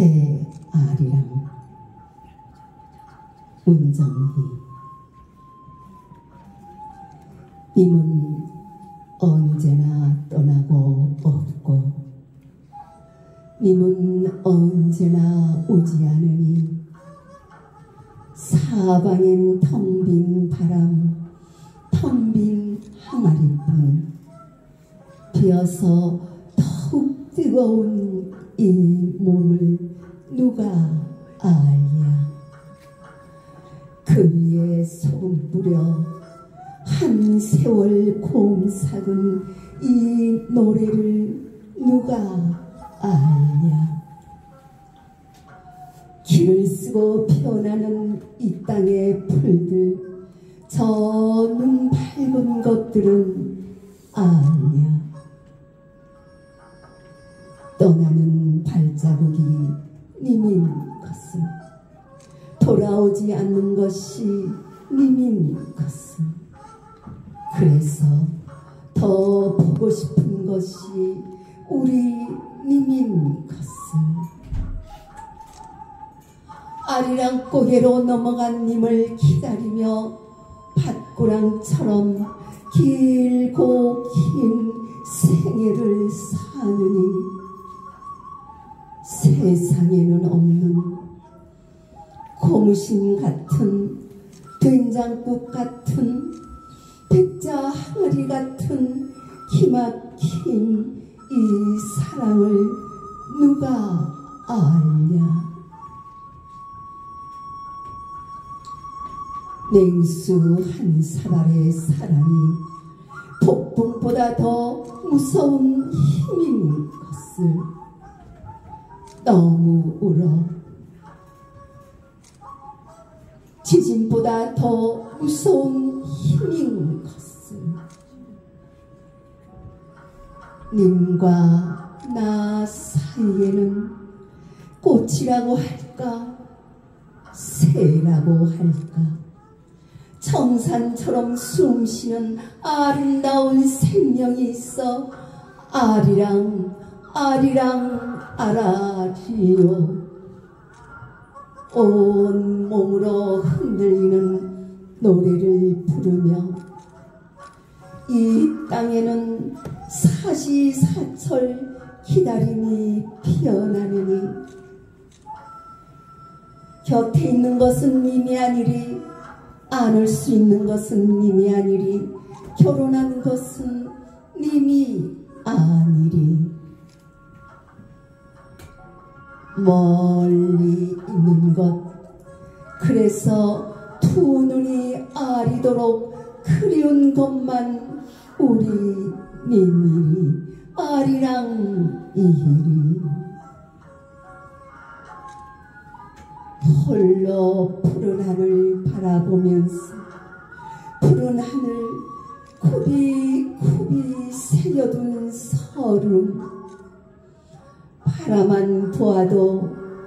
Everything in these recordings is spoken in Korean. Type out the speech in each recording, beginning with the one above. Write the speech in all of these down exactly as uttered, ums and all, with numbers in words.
최아리랑 문정희. 님은 언제나 떠나고 없고 님은 언제나 오지 않으니 사방엔 텅 빈 바람, 텅 빈 항아리뿐. 비어서 더욱 뜨거운 이 몸을 누가 알랴. 그 위에 소금 뿌려 한 세월 곰삭은 이 노래를 누가 알랴. 길을 쓰고 피어나는 이 땅의 풀들, 저 눈 밝은 것들은 알랴. 떠나는 발자국이 님인 것을, 돌아오지 않는 것이 님인 것을. 그래서 더 보고 싶은 것이 우리 님인 것을. 아리랑 고개로 넘어간 님을 기다리며 밭구랑처럼 길고 긴 생애를 사느니 세상에는 없는 고무신 같은, 된장국 같은, 백자 항아리 같은 기막힌 이 사랑을 누가 알랴. 냉수 한 사발의 사랑이 폭풍보다 더 무서운 힘인 것을 너무 울어. 지진보다 더 무서운 힘인 것을 님과 나 사이에는 꽃이라고 할까, 새라고 할까, 청산처럼 숨쉬는 아름다운 생명이 있어 아리랑 아리랑 아라리요. 온 몸으로 흔들리는 노래를 부르며 이 땅에는 사시사철 기다림이 피어나느니 곁에 있는 것은 님이 아니리, 안을 수 있는 것은 님이 아니리, 결혼한 것은 님이 아니리. 멀리 있는 것, 그래서 두 눈이 아리도록 그리운 것만 우리 님이리, 아리랑 이리. 홀로 푸른 하늘 바라보면서 푸른 하늘 굽이굽이 새겨둔 서름, 바라만 보아도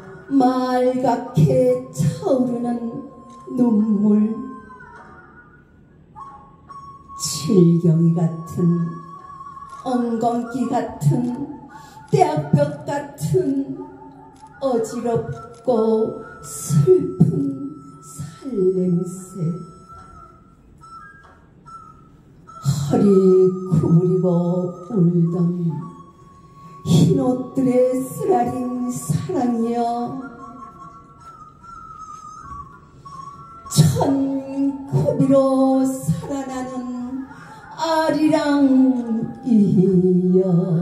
말갛게 차오르는 눈물, 칠경이 같은, 엉겅기 같은, 떼약볕 같은 어지럽고 슬픈 살냄새. 허리 구부리고 울던 흰옷들의 쓰라린 사랑이여, 천고비로 살아나는 아리랑이여.